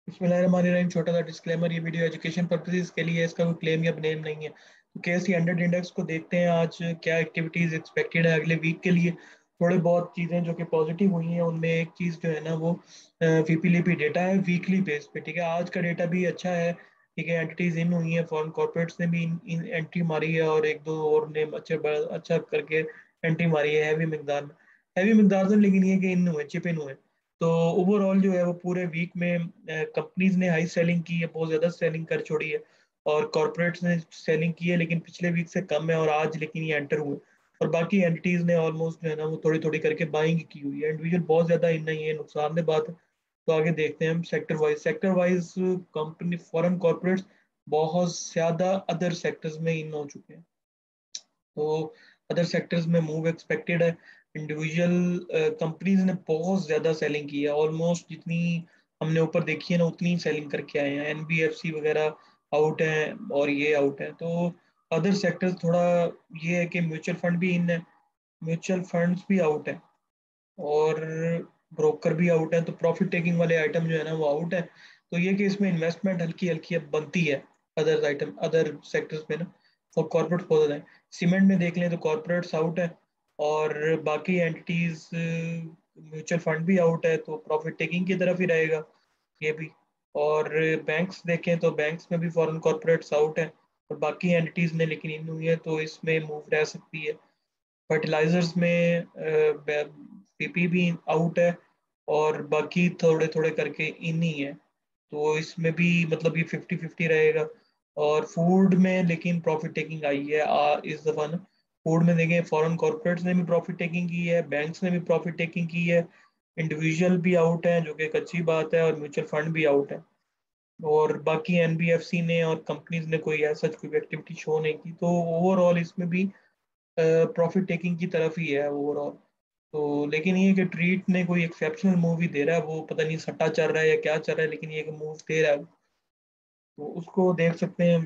बिस्मिल्लाहिर्रहमानिर्रहीम। छोटा सा डिस्क्लेमर, ये वीडियो एजुकेशन पर्पसेस के लिए है, इसका कोई क्लेम या ब्लेम नहीं है। तो केएससी 100 इंडेक्स को देखते हैं आज क्या एक्टिविटीज एक्सपेक्टेड है अगले वीक के लिए। थोड़े बहुत चीज़ें जो कि पॉजिटिव हुई हैं, उनमें एक चीज़ जो है ना वो वीपीलीपी डेटा है वीकली बेस पे। ठीक है, आज का डेटा भी अच्छा है। ठीक है, एंटिटीज इन हुई हैं, फॉरेन कॉर्पोरेट्स ने भी इन एंट्री मारी है और एक दो और ने अच्छा करके एंट्री मारी है हैवी मिकदार में, लेकिन ये कि इन हुए चिप इन हुए। तो ओवरऑल जो है वो पूरे वीक में कंपनीज ने हाई सेलिंग की है, बहुत ज़्यादा सेलिंग कर छोड़ी है। और कॉर्पोरेट्स ने सेलिंग की है लेकिन पिछले वीक से कम है, और आज लेकिन ये एंटर हुए। और बाकी एंटिटीज ने ऑलमोस्ट जो है ना वो थोड़ी थोड़ी करके बाइंग की हुई है। इंडिविजुअल बहुत ज़्यादा इन नहीं है, नुकसानदेह बात है। तो आगे देखते हैं हम sector wise company foreign corporates बहुत ज़्यादा अदर सेक्टर्स में इन हो चुके हैं। तो अदर सेक्टर्स में मूव एक्सपेक्टेड है। इंडिविजुअल कंपनीज ने बहुत ज़्यादा सेलिंग की है, ऑलमोस्ट जितनी हमने ऊपर देखी है ना उतनी सेलिंग करके आए हैं। एनबीएफसी वगैरह आउट है और ये आउट है। तो अदर सेक्टर्स थोड़ा ये है कि म्यूचुअल फंड भी इन है, म्यूचुअल फंड्स भी आउट है और ब्रोकर भी आउट है। तो प्रॉफिट टेकिंग वाले आइटम जो है ना वो आउट है। तो ये कि इसमें इन्वेस्टमेंट हल्की हल्की अब बनती है अदर सेक्टर्स में ना, फॉर कॉर्पोरेट बहुत ज़्यादा है। सीमेंट में देख लें तो कॉर्पोरेट्स आउट है और बाकी एंटिटीज म्यूचुअल फंड भी आउट है, तो प्रॉफिट टेकिंग की तरफ ही रहेगा ये भी। और बैंक्स देखें तो बैंक्स में भी फॉरेन कॉर्पोरेट्स आउट है और बाकी एंटिटीज ने लेकिन इन हुई है, तो इसमें मूव रह सकती है। फर्टिलाइजर्स में पीपी भी आउट है और बाकी थोड़े थोड़े करके इन ही है। तो इसमें भी मतलब ये 50-50 रहेगा। और फूड में लेकिन प्रॉफिट टेकिंग आई है इस दफा ना। फूड में देखें, फॉरेन कॉर्पोरेट्स ने भी प्रॉफिट टेकिंग की है, बैंक्स ने भी प्रॉफिट टेकिंग की है, इंडिविजुअल भी आउट है जो कि एक अच्छी बात है, और म्यूचुअल फंड भी आउट है। और बाकी एनबीएफसी ने और कंपनीज ने कोई ऐसा कोई एक्टिविटी शो नहीं की। तो ओवरऑल इसमें भी प्रॉफिट टेकिंग की तरफ ही है ओवरऑल। तो लेकिन ये कि ट्रीट ने कोई एक्सेप्शनल मूवी दे रहा है, वो पता नहीं सट्टा चल रहा है या क्या चल रहा है, लेकिन ये मूव दे रहा है, तो उसको देख सकते हैं।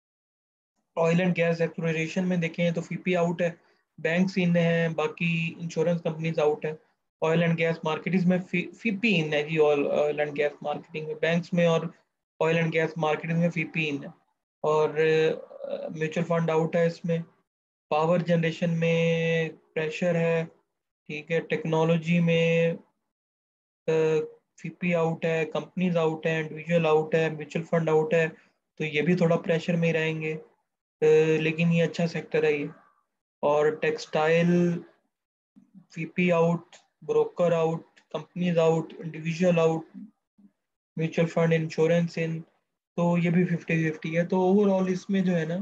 ऑयल एंड गैस एक्सप्लोरेशन में देखें तो फीपी आउट है, बैंक्स इन है, बाकी इंश्योरेंस कंपनीज आउट है। ऑयल एंड गैस मार्केटिंग में फीपी इन है जी, ऑयल एंड गैस मार्केटिंग में बैंक्स में, और ऑयल एंड गैस मार्केटिंग में फीपी इन है। और म्यूचुअल फंड आउट है इसमें। पावर जनरेशन में प्रेशर है। ठीक है, टेक्नोलॉजी में फीपी आउट है, कंपनीज आउट है, इंडिविजुअल आउट है, म्यूचुअल फंड आउट है। तो ये भी थोड़ा प्रेशर में ही रहेंगे। लेकिन ये अच्छा सेक्टर है ये। और टेक्सटाइल फीपी out, broker out, companies out, individual out, mutual fund insurance in. तो ये भी 50-50 है। तो ओवरऑल इसमें जो है ना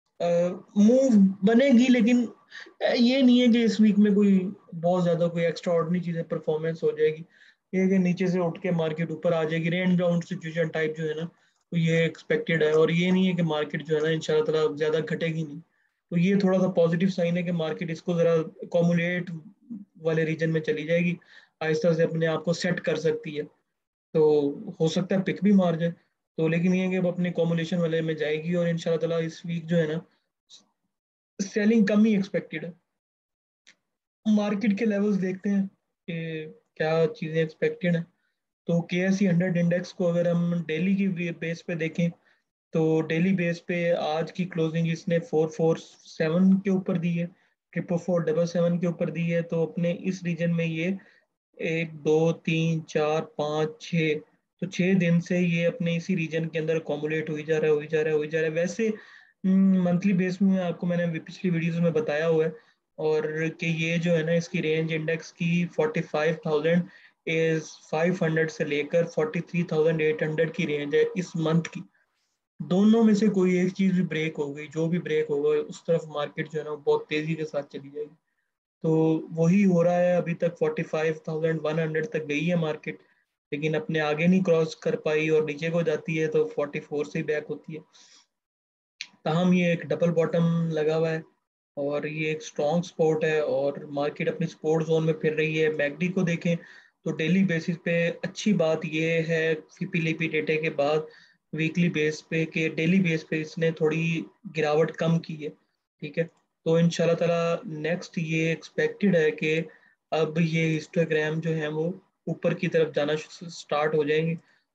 मूव बनेगी, लेकिन ये नहीं है कि इस वीक में कोई बहुत ज्यादा कोई एक्स्ट्रा ऑर्डिनरी चीजें परफॉर्मेंस हो जाएगी। ये है कि नीचे से उठ के मार्केट ऊपर आ जाएगी, रेंज बाउंड सिचुएशन टाइप जो है ना, तो ये एक्सपेक्टेड है। और ये नहीं है कि मार्केट जो है ना इंशाल्लाह ताला ज्यादा घटेगी नहीं। तो ये थोड़ा सा पॉजिटिव साइन है कि मार्केट इसको जरा अकोमुलेट वाले रीजन में चली जाएगी, आहिस्ता से अपने आप को सेट कर सकती है। तो हो सकता है पिक भी मार जाए। तो लेकिन ये है कि अब अपने कॉमुलेशन वाले में जाएगी, और इंशाल्लाह ताला इस वीक जो है ना सेलिंग कम ही एक्सपेक्टेड है। मार्केट के लेवल्स देखते हैं कि क्या चीज़ें एक्सपेक्टेड हैं। तो के एस सी 100 इंडेक्स को अगर हम डेली की बेस पे देखें, तो डेली बेस पे आज की क्लोजिंग इसने 447 के ऊपर दी है, 44477 के ऊपर दी है। तो अपने इस रीजन में ये 1 2 3 4 5 6, तो 6 दिन से ये अपने इसी रीजन के अंदर अकोमुलेट हुई जा रहा है, हुई जा रहा है, हुई जा रहा है। वैसे मंथली बेस में आपको मैंने पिछली वीडियोस में बताया हुआ है, और कि ये जो है ना इसकी रेंज इंडेक्स की 45,000 इज 500 से लेकर 43,800 की रेंज है इस मंथ की। दोनों में से कोई एक चीज भी ब्रेक हो गई, जो भी ब्रेक होगा उस तरफ मार्केट जो है ना बहुत तेजी के साथ चली जाएगी। तो वही हो रहा है अभी तक, 45,100 तक गई है मार्केट, लेकिन अपने आगे नहीं क्रॉस कर पाई और नीचे को जाती है तो 44 से बैक होती है। ताहम ये एक डबल बॉटम लगा हुआ है और ये एक स्ट्रॉन्ग सपोर्ट है, और मार्केट अपनी सपोर्ट जोन में फिर रही है। मैकडी को देखें तो डेली बेसिस पे अच्छी बात ये है, फिपिलिपी डेटे के बाद वीकली बेस पे के डेली बेस पे इसने थोड़ी गिरावट कम की है। ठीक है, तो इंशाल्लाह ताला नेक्स्ट ये एक्सपेक्टेड है कि अब ये हिस्टोग्राम जो है वो ऊपर की तरफ जाना स्टार्ट हो जाएंगे।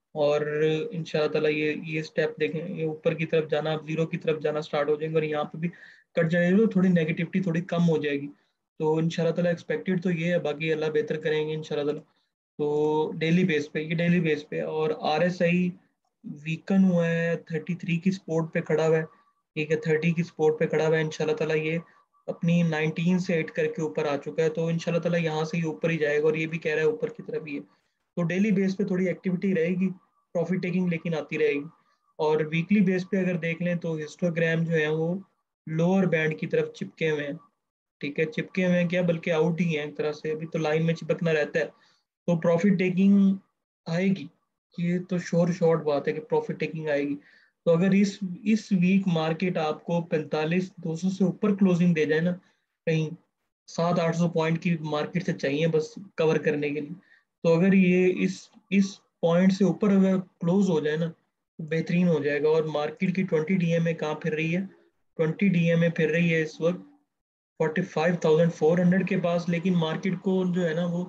और इंशाल्लाह ताला ये स्टेप देखें, ये ऊपर की तरफ जाना, जीरो की तरफ जाना स्टार्ट हो जाएंगे और यहाँ पे भी कट जाएगी तो थोड़ी नेगेटिविटी थोड़ी कम हो जाएगी। तो इंशाल्लाह ताला एक्सपेक्टेड तो ये है, बाकी अल्लाह बेहतर करेंगे इंशाल्लाह ताला। तो डेली बेस पे, ये डेली बेस पे, और RSI वीकन हुआ है, 33 की सपोर्ट पे खड़ा हुआ है, ठीक है, 30 की सपोर्ट पे खड़ा हुआ है। इंशाल्लाह ताला ये अपनी 19 से 8 करके ऊपर आ चुका है, तो इंशाल्लाह ताला यहाँ से ही ऊपर ही जाएगा, और ये भी कह रहा है ऊपर की तरफ ही है। तो डेली बेस पे थोड़ी एक्टिविटी रहेगी, प्रॉफिट टेकिंग लेकिन आती रहेगी। और वीकली बेस पे अगर देख लें तो हिस्टोग्राम जो है वो लोअर बैंड की तरफ चिपके हुए हैं, ठीक है, चिपके हुए हैं क्या, बल्कि आउट ही है एक तरह से, अभी तो लाइन में चिपकना रहता है। तो प्रॉफिट टेकिंग आएगी, ये तो श्योर शॉर्ट बात है कि प्रॉफिट टेकिंग आएगी। तो अगर इस वीक मार्केट आपको 45,200 से ऊपर क्लोजिंग दे जाए ना, कहीं 700-800 पॉइंट की मार्केट से चाहिए बस कवर करने के लिए। तो अगर ये इस पॉइंट से ऊपर अगर क्लोज हो जाए ना तो बेहतरीन हो जाएगा। और मार्केट की 20 DMA कहाँ फिर रही है, 20 DMA फिर रही है इस वक्त 45,400 के पास, लेकिन मार्केट को जो है ना वो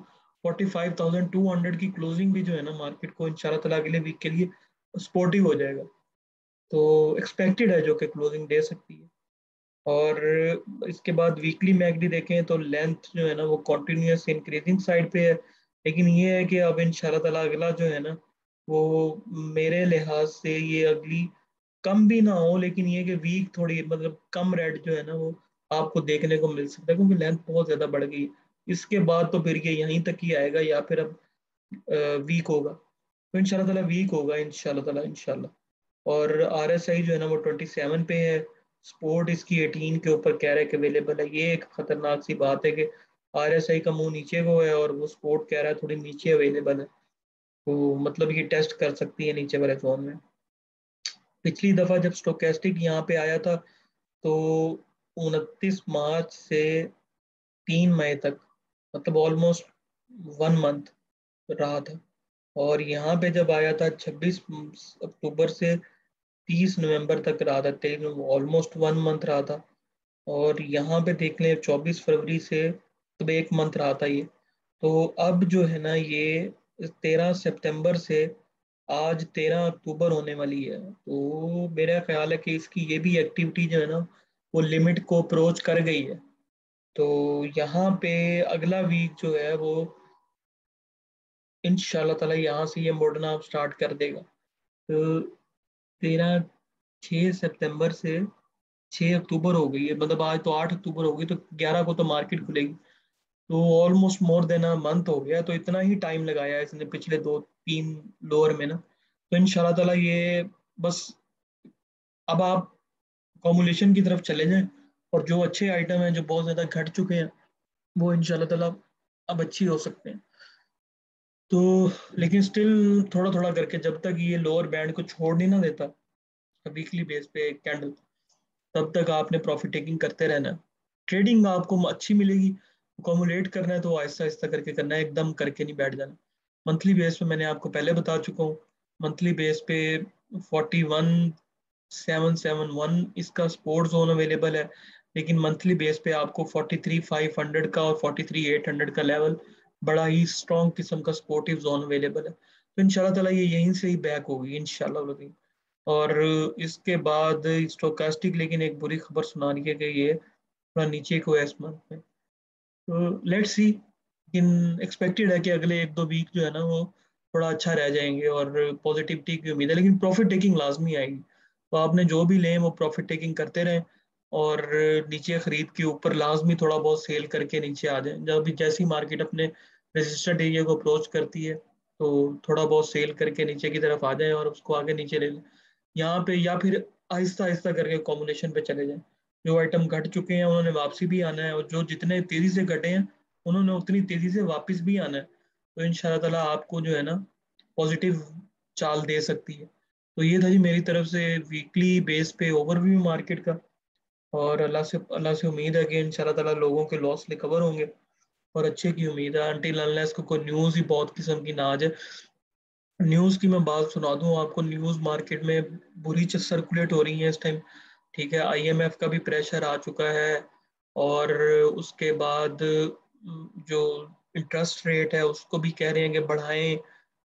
45,200 की क्लोजिंग भी जो है ना मार्केट को इंशाल्लाह ताला अगले वीक के लिए सपोर्टिव हो जाएगा। तो एक्सपेक्टेड है जो कि क्लोजिंग दे सकती है। और इसके बाद वीकली मैकडी देखें तो लेंथ जो है ना वो कॉन्टिन्यूस इंक्रीजिंग साइड पे है, लेकिन ये है कि अब इंशाल्लाह ताला अगला जो है ना वो मेरे लिहाज से ये अगली कम भी ना हो, लेकिन ये कि वीक थोड़ी मतलब कम रेड जो है ना वो आपको देखने को मिल सकता है, क्योंकि लेंथ बहुत ज़्यादा बढ़ गई है। इसके बाद तो फिर ये यहीं तक ही आएगा या फिर अब वीक होगा, तो इंशाल्लाह ताला वीक होगा इंशाल्लाह ताला इंशाल्लाह। और RSI जो है ना वो 27 पे है, सपोर्ट इसकी 18 के ऊपर कह रहा है कि अवेलेबल है। ये एक खतरनाक सी बात है कि RSI का मुंह नीचे को है और वो सपोर्ट कह रहा है थोड़ी नीचे अवेलेबल है, तो मतलब ये टेस्ट कर सकती है नीचे वाले जोन में। पिछली दफा जब स्टोकेस्टिक यहाँ पे आया था तो 29 मार्च से 3 मई तक, मतलब ऑलमोस्ट 1 मंथ रहा था। और यहाँ पे जब आया था 26 अक्टूबर से 30 नवंबर तक रहा था, 23 ऑलमोस्ट 1 मंथ रहा था। और यहाँ पे देख लें 24 फरवरी से तब 1 मंथ रहा था ये। तो अब जो है ना ये 13 सितंबर से आज 13 अक्टूबर होने वाली है, तो मेरा ख्याल है कि इसकी ये भी एक्टिविटी जो है ना वो लिमिट को अप्रोच कर गई है। तो यहाँ पे अगला वीक जो है वो इंशाल्लाह ताला यहाँ से ये मुड़ना स्टार्ट कर देगा। तो 6 सितंबर से 6 अक्टूबर हो गई है, मतलब आज तो 8 अक्टूबर हो गई, तो 11 को तो मार्केट खुलेगी। तो almost more than a month हो गया, तो इतना ही टाइम लगाया है इसने पिछले 2-3 लोअर में ना। तो इंशाल्लाह ताला ये बस अब आप कॉमुलेशन की तरफ चले जाएं, और जो अच्छे आइटम हैं जो बहुत ज़्यादा घट चुके हैं वो इंशाल्लाह ताला अब अच्छी हो सकते हैं। तो लेकिन स्टिल थोड़ा थोड़ा करके जब तक ये लोअर बैंड को छोड़ नहीं ना देता वीकली बेस पे कैंडल, तब तक आपने प्रॉफिट टेकिंग करते रहना है। ट्रेडिंग आपको अच्छी मिलेगी, अकोमुलेट करना है तो आहिस्ता आहिस्ता करके करना है, एकदम करके नहीं बैठ जाना। मंथली बेस पे मैंने आपको पहले बता चुका हूँ, मंथली बेस पे 41,771 इसका सपोर्ट जोन अवेलेबल है, लेकिन मंथली बेस पे आपको 43,500 का और 43,800 का लेवल बड़ा ही स्ट्रॉन्ग किस्म का सपोर्टिव जोन अवेलेबल है। तो इंशाल्लाह ताला ये यहीं से ही बैक होगी इंशाल्लाह। और इसके बाद स्टोकास्टिक लेकिन एक बुरी खबर सुना रही है कि ये थोड़ा नीचे को है इस मंथ में। तो लेट्स सी, इन एक्सपेक्टेड है कि अगले 1-2 वीक जो है ना वो थोड़ा अच्छा रह जाएंगे और पॉजिटिविटी की उम्मीद है, लेकिन प्रॉफिट टेकिंग लाजमी आएगी। तो आपने जो भी लें वो प्रॉफिट टेकिंग करते रहें, और नीचे खरीद के ऊपर लाजमी थोड़ा बहुत सेल करके नीचे आ जाए। जब भी जैसी मार्केट अपने रेजिस्टेंट एरिया को अप्रोच करती है तो थोड़ा बहुत सेल करके नीचे की तरफ आ जाए और उसको आगे नीचे ले लें यहाँ पे, या फिर आहिस्ता आहिस्ता करके कॉम्बिनेशन पे चले जाएं। जो आइटम घट चुके हैं उन्होंने वापसी भी आना है, और जो जितने तेजी से घटे हैं उन्होंने उतनी तेजी से वापस भी आना है। तो इंशाल्लाह ताला आपको जो है ना पॉजिटिव चाल दे सकती है। तो ये था जी मेरी तरफ से वीकली बेस पे ओवरव्यू मार्केट का। और अल्लाह से उम्मीद है कि इंशाल्लाह ताला लोगों के लॉस रिकवर होंगे, और अच्छे की उम्मीद है अनटिल अनलेस को कोई न्यूज़ ही बहुत किस्म की ना आ जाए। न्यूज़ की मैं बात सुना दूं आपको, न्यूज़ मार्केट में बुरी सर्कुलेट हो रही है इस टाइम, ठीक है। IMF का भी प्रेशर आ चुका है, और उसके बाद जो इंटरेस्ट रेट है उसको भी कह रहे हैं कि बढ़ाएं,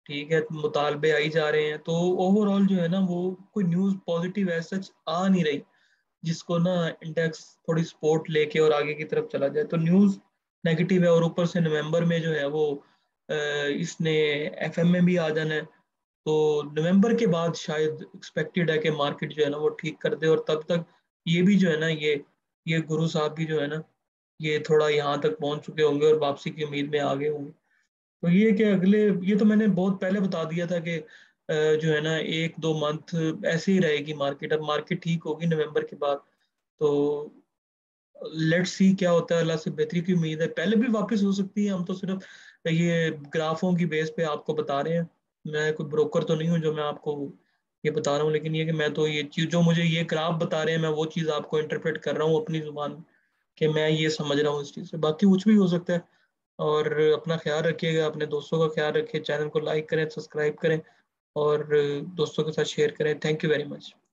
ठीक है, मुतालबे आई जा रहे हैं, तो ओवरऑल जो है ना वो कोई न्यूज़ पॉजिटिव ऐसा सच आ नहीं रही जिसको ना इंडेक्स थोड़ी सपोर्ट लेके और आगे की तरफ चला जाए। तो न्यूज़ नेगेटिव है, और ऊपर से नवंबर में जो है वो इसने एफएम में भी आ जाना है। तो नवंबर के बाद शायद एक्सपेक्टेड है कि मार्केट जो है ना वो ठीक कर दे, और तब तक ये भी जो है ना ये गुरु साहब भी जो है ना ये थोड़ा यहाँ तक पहुंच चुके होंगे और वापसी की उम्मीद में आगे होंगे। तो ये कि अगले, ये तो मैंने बहुत पहले बता दिया था कि जो है ना 1-2 मंथ ऐसे ही रहेगी मार्केट। अब मार्केट ठीक होगी नवंबर के बाद, तो लेट्स सी क्या होता है। अल्लाह से बेहतरी की उम्मीद है, पहले भी वापस हो सकती है। हम तो सिर्फ ये ग्राफों की बेस पे आपको बता रहे हैं, मैं कोई ब्रोकर तो नहीं हूँ जो मैं आपको ये बता रहा हूँ। लेकिन ये कि मैं तो ये चीज जो मुझे ये ग्राफ बता रहे हैं, मैं वो चीज़ आपको इंटरप्रेट कर रहा हूँ अपनी जुबान में, कि मैं ये समझ रहा हूँ इस चीज़ से, बाकी कुछ भी हो सकता है। और अपना ख्याल रखिएगा, अपने दोस्तों का ख्याल रखिए, चैनल को लाइक करें, सब्सक्राइब करें, और दोस्तों के साथ शेयर करें। Thank you very much.